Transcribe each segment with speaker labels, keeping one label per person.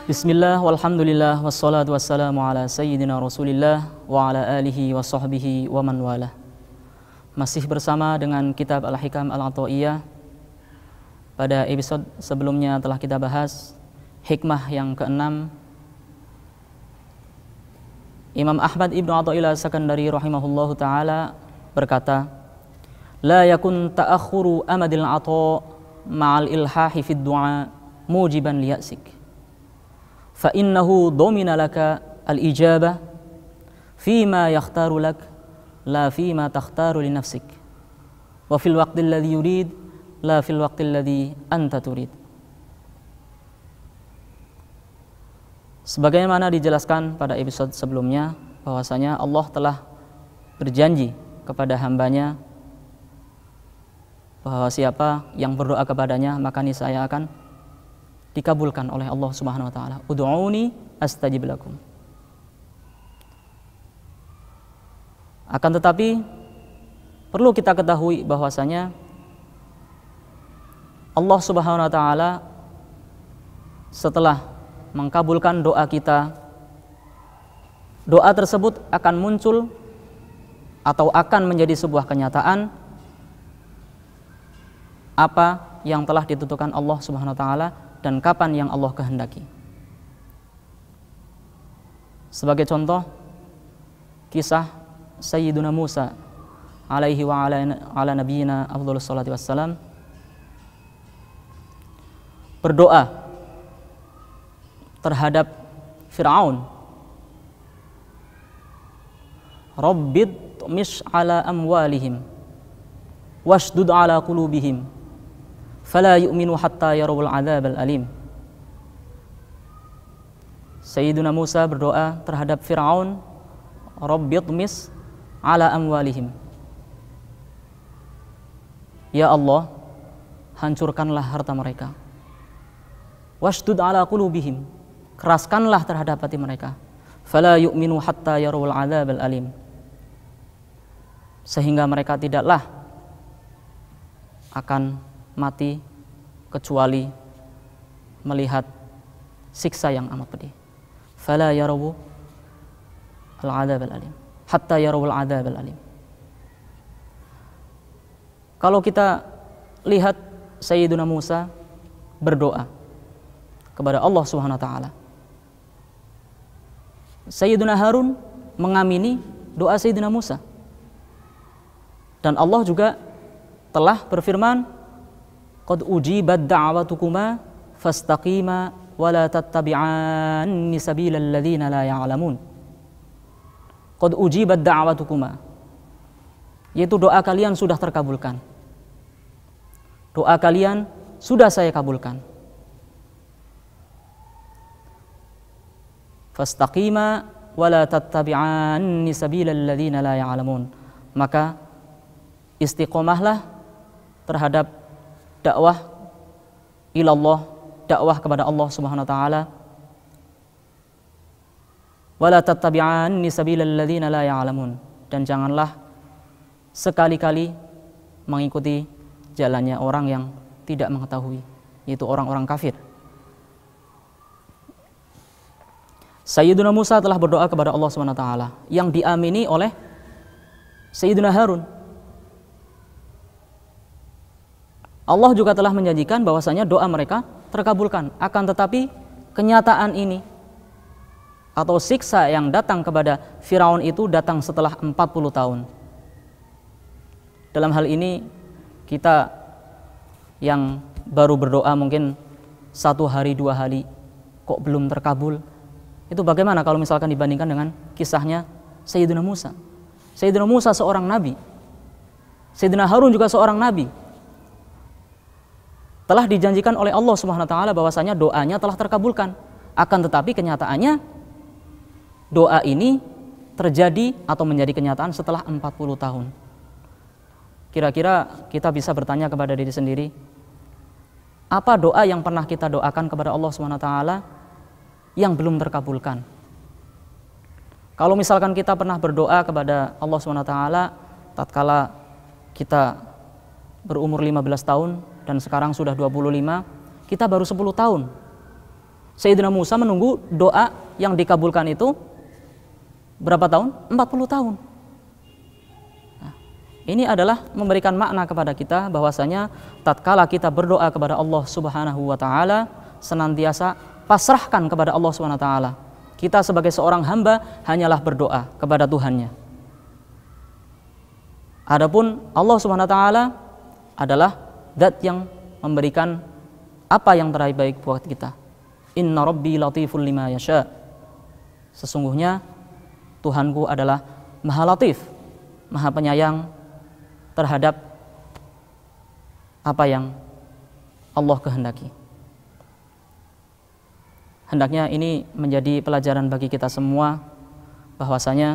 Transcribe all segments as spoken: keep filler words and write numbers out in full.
Speaker 1: Bismillah, walhamdulillah, wassalatu wassalamu ala sayyidina rasulillah wa ala alihi wa sahbihi wa man wala. Masih bersama dengan kitab Al-Hikam Al-Ata'iyah. Pada episode sebelumnya telah kita bahas hikmah yang keenam. Imam Ahmad ibnu Athaillah Sakandari rahimahullahu ta'ala berkata, la yakun ta'akhuru amadil ata' ma'al ilhahi fid du'a mujiban liya'sik fa innahu domina laka al-ijabah fima yakhtaru lak la fima takhtaru li nafsik wa fil waqti alladhi yurid la fil waqti alladhi anta turid. Sebagaimana dijelaskan pada episode sebelumnya, bahwasanya Allah telah berjanji kepada hambanya bahwa siapa yang berdoa kepadanya maka niscaya akan dikabulkan oleh Allah Subhanahu wa taala. Ud'uuni astajib lakum. Akan tetapi perlu kita ketahui bahwasanya Allah Subhanahu wa taala setelah mengkabulkan doa kita, doa tersebut akan muncul atau akan menjadi sebuah kenyataan apa yang telah ditentukan Allah Subhanahu wa taala dan kapan yang Allah kehendaki. Sebagai contoh, kisah Sayyiduna Musa alaihi wa ala, ala nabiyina afdhalus salati wassalam berdoa terhadap Fir'aun, Rabbid tumis ala amwalihim washdud ala qulubihim fala yu'minu hatta yarawul adzabal alim. Sayyiduna Musa berdoa terhadap Fir'aun, Rabbi tumis ala amwalihim. Ya Allah, hancurkanlah harta mereka. Washdud ala qulubihim, keraskanlah terhadap hati mereka. Fala yu'minu hatta yarawul adzabal alim, sehingga mereka tidaklah akan mati kecuali melihat siksa yang amat pedih. Fala yarawu al-'adzab al-alim hatta yarawu al-'adzab al-alim. Kalau kita lihat Sayyiduna Musa berdoa kepada Allah Subhanahu wa taala, Sayyiduna Harun mengamini doa Sayyidina Musa, dan Allah juga telah berfirman, qad ujibat da'watukuma fastaqima wa la tattabi'anni sabilal ladzina la ya'lamun. Qad ujibat da'watukuma, yaitu doa kalian sudah terkabulkan. Doa kalian sudah saya kabulkan. Fastaqima wa la tattabi'anni sabilal ladzina la ya'lamun. Maka istiqomahlah terhadap dakwah ilallah, dakwah kepada Allah Subhanahu wa taala. Wala tattabi'anni sabilal ladzina la ya'lamun, dan janganlah sekali-kali mengikuti jalannya orang yang tidak mengetahui, yaitu orang-orang kafir. Sayyiduna Musa telah berdoa kepada Allah Subhanahu wa taala yang diamini oleh Sayyiduna Harun. Allah juga telah menjanjikan bahwasanya doa mereka terkabulkan. Akan tetapi kenyataan ini atau siksa yang datang kepada Firaun itu datang setelah empat puluh tahun. Dalam hal ini kita yang baru berdoa mungkin satu hari dua hari kok belum terkabul, itu bagaimana kalau misalkan dibandingkan dengan kisahnya Sayyidina Musa. Sayyidina Musa seorang nabi, Sayyidina Harun juga seorang nabi. Telah dijanjikan oleh Allah Subhanahu wa taala bahwasanya doanya telah terkabulkan. Akan tetapi kenyataannya doa ini terjadi atau menjadi kenyataan setelah empat puluh tahun. Kira-kira kita bisa bertanya kepada diri sendiri, apa doa yang pernah kita doakan kepada Allah Subhanahu wa taala yang belum terkabulkan? Kalau misalkan kita pernah berdoa kepada Allah Subhanahu wa taala tatkala kita berumur lima belas tahun dan sekarang sudah dua puluh lima, kita baru sepuluh tahun. Sayyidina Musa menunggu doa yang dikabulkan itu berapa tahun? empat puluh tahun. Nah, ini adalah memberikan makna kepada kita bahwasanya tatkala kita berdoa kepada Allah Subhanahu wa taala, senantiasa pasrahkan kepada Allah Subhanahu wa taala. Kita sebagai seorang hamba hanyalah berdoa kepada Tuhannya. Adapun Allah Subhanahu wa taala adalah zat yang memberikan apa yang terbaik buat kita. Inna rabbi latiful lima yasha. Sesungguhnya Tuhanku adalah Maha Latif, Maha Penyayang terhadap apa yang Allah kehendaki. Hendaknya ini menjadi pelajaran bagi kita semua bahwasanya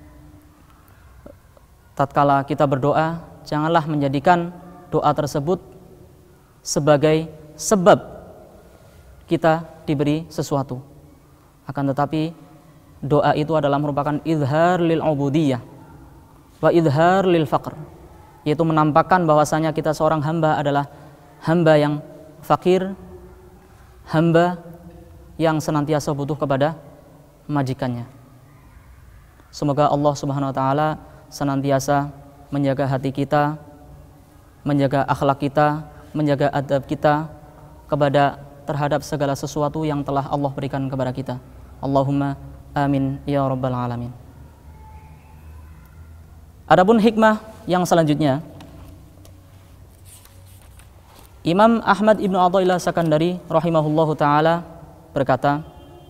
Speaker 1: tatkala kita berdoa, janganlah menjadikan doa tersebut sebagai sebab kita diberi sesuatu. Akan tetapi doa itu adalah merupakan izhar lil ubudiyah wa izhar lil faqr, yaitu menampakkan bahwasanya kita seorang hamba adalah hamba yang fakir, hamba yang senantiasa butuh kepada majikannya. Semoga Allah Subhanahu wa taala senantiasa menjaga hati kita, menjaga akhlak kita, menjaga adab kita kepada terhadap segala sesuatu yang telah Allah berikan kepada kita. Allahumma amin ya rabbal alamin. Adapun hikmah yang selanjutnya, Imam Ahmad ibnu Athaillah Sakandari rahimahullahu taala berkata,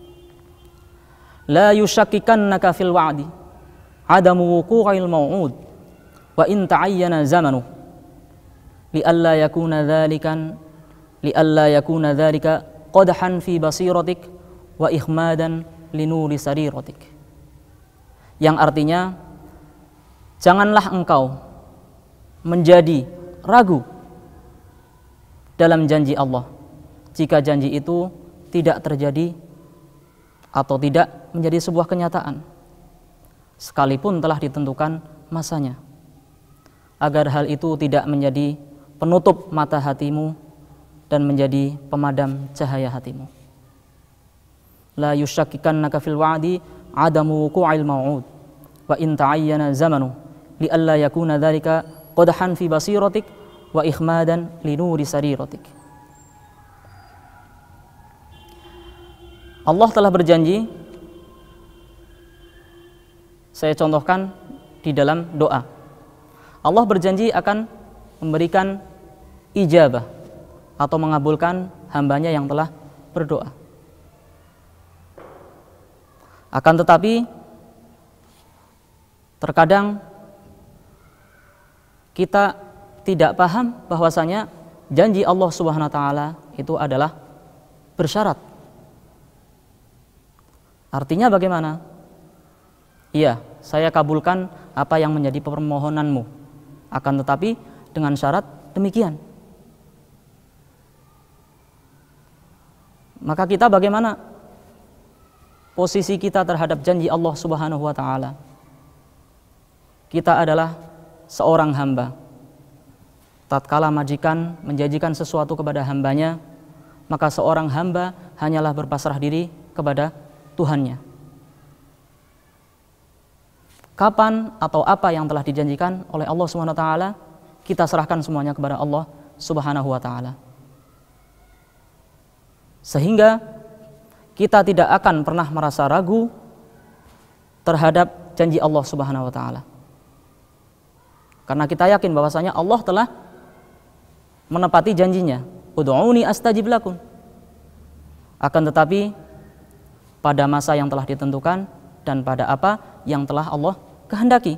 Speaker 1: la yushakkikannaka fil wa'di adamu wuqu'il maw'ud wa in ta'ayyana zamanu li alla yakuna dzalikan li alla yakuna dzalika qadhan fi basiratik wa ikhmadan li nuri sariratik. Yang artinya, janganlah engkau menjadi ragu dalam janji Allah jika janji itu tidak terjadi atau tidak menjadi sebuah kenyataan sekalipun telah ditentukan masanya, agar hal itu tidak menjadi penutup mata hatimu dan menjadi pemadam cahaya hatimu. La yushakkikannaka fil wa'di adamu wuqu'il maw'ud wa in ta'ayyana zamanu li alla yakuna dzalika qadhan fi basiratik wa ikhmadan li nuri sariratik. Allah telah berjanji, saya contohkan di dalam doa. Allah berjanji akan memberikan ijabah atau mengabulkan hambanya yang telah berdoa. Akan tetapi terkadang kita tidak paham bahwasanya janji Allah Subhanahu wa taala itu adalah bersyarat. Artinya bagaimana? Iya, saya kabulkan apa yang menjadi permohonanmu. Akan tetapi dengan syarat demikian. Maka kita bagaimana posisi kita terhadap janji Allah Subhanahu wa taala? Kita adalah seorang hamba. Tatkala majikan menjanjikan sesuatu kepada hambanya, maka seorang hamba hanyalah berpasrah diri kepada Tuhannya. Kapan atau apa yang telah dijanjikan oleh Allah Subhanahu wa taala, kita serahkan semuanya kepada Allah Subhanahu wa taala. Sehingga kita tidak akan pernah merasa ragu terhadap janji Allah Subhanahu wa taala. Karena kita yakin bahwasanya Allah telah menepati janjinya, ud'uni astajib lakum. Akan tetapi pada masa yang telah ditentukan dan pada apa yang telah Allah kehendaki.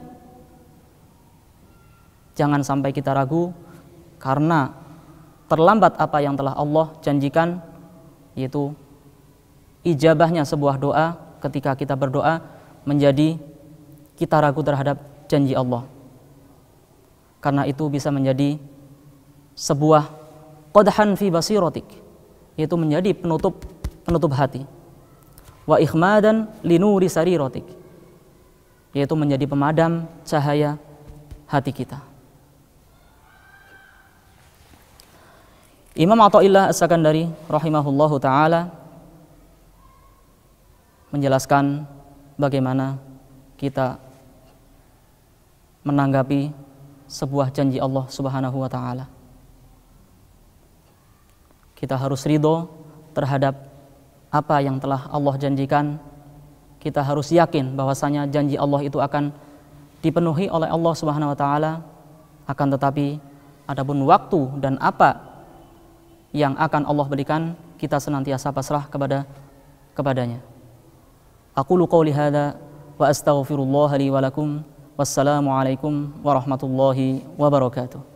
Speaker 1: Jangan sampai kita ragu karena terlambat apa yang telah Allah janjikan, yaitu ijabahnya sebuah doa. Ketika kita berdoa menjadi kita ragu terhadap janji Allah, karena itu bisa menjadi sebuah qadhan fi basiratik, yaitu menjadi penutup penutup hati. Wa ikhmadan linuri sariratik, yaitu menjadi pemadam cahaya hati kita. Imam Athaillah As-Sakandari rahimahullahu taala menjelaskan bagaimana kita menanggapi sebuah janji Allah Subhanahu wa taala. Kita harus ridho terhadap apa yang telah Allah janjikan. Kita harus yakin bahwasanya janji Allah itu akan dipenuhi oleh Allah Subhanahu wa taala. Akan tetapi adapun waktu dan apa yang akan Allah berikan, kita senantiasa pasrah kepada kepadanya. Aqulu qouli hadza wa astaghfirullah li wa lakum. Wassalamu alaikum warahmatullahi wabarakatuh.